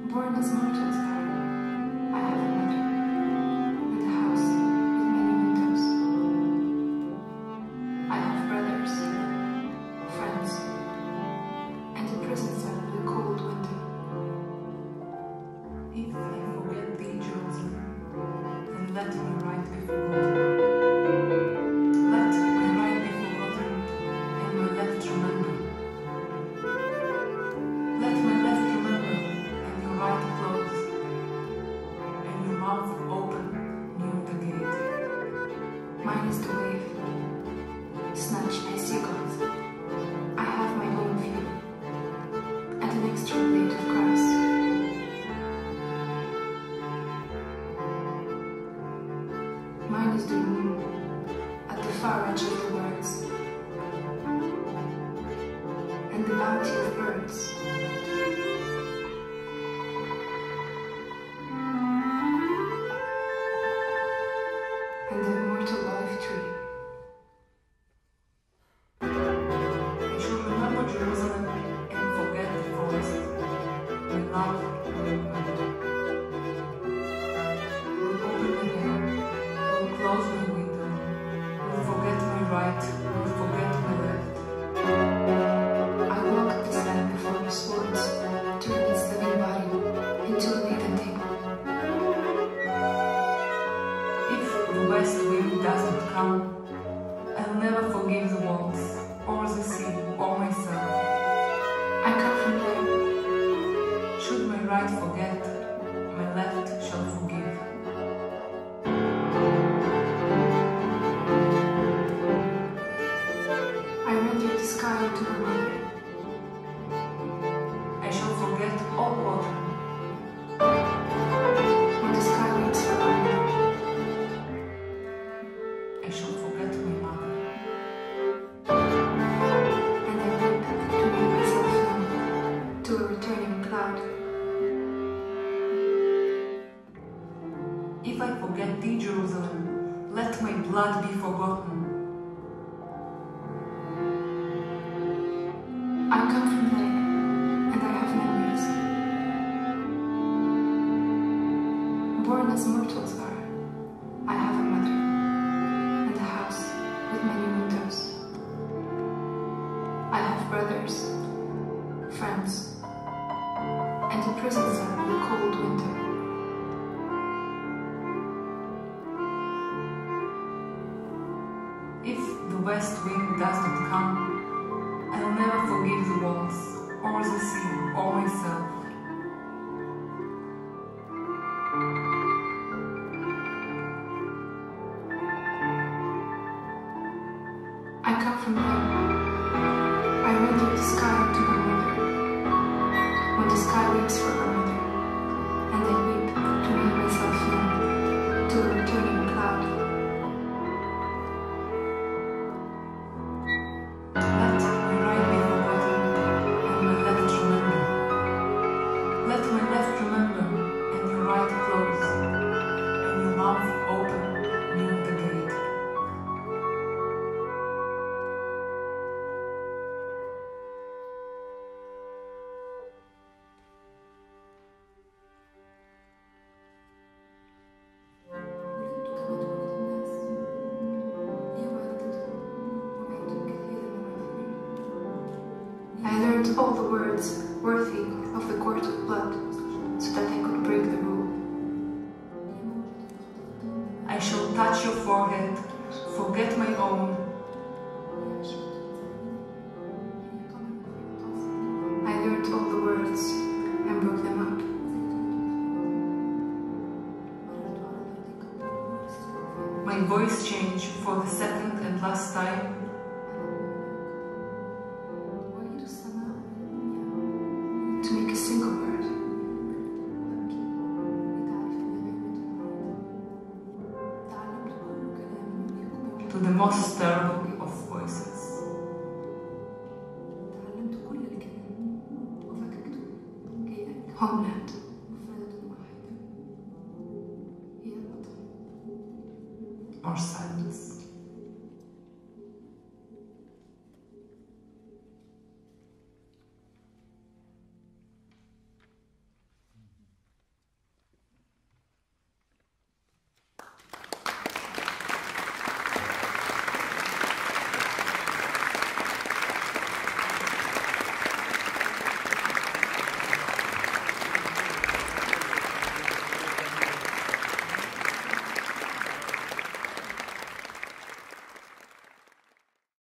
Born as mortals are, I have a mother, and a house with many windows. I have brothers, friends, and a prison cell with a cold window. If I forget thee, Jerusalem, then let me write before God. Let my right be forgotten, and my left remember. Let my left remember, and your right close, and your mouth open near the gate. Mine is the wave, snatched by sea-gulls. I have my own view, and an extra blade of grass. Mine is the moon, at the far edge of the words, and the bounty of birds. And the immortal life tree. I shall remember Jerusalem and forget the forest. My love will remember. Will open my hair, will close my window, will forget my right, will forget my left. I walked this land before the swords, turning its living body into a laden table. If the west wind doesn't come, I'll never forgive the walls, or the sea, or myself. I come from there. Should my right forget, my left shall forgive. I render the sky to her mother. I shall forget all water. When the sky waits for her mother, I shall forget my mother. and I weep to make myself known to a returning cloud. If I forget thee, Jerusalem, let my blood be forgotten. I come from there, and I have memories. Born as mortals are, I have a mother, and a house with many windows. I have brothers, friends, and a prison cell with a cold window. If the west wind does not come, I'll never forgive the walls, or the sea, or myself. I come from there. I render the sky to her mother. When the sky waits for her mother, and I weep to make myself known to a returning cloud. Let my right be forgotten, and my left remember. Let my left remember, and your right close, and your mouth open near the gate. I learned all the words worthy of the court of blood, so that I could break the rule. I shall touch your forehead, forget my own. I learned all the words and broke them up. My voice changed for the second and last time. To make a single word. To the most terrible of voices. Homeland.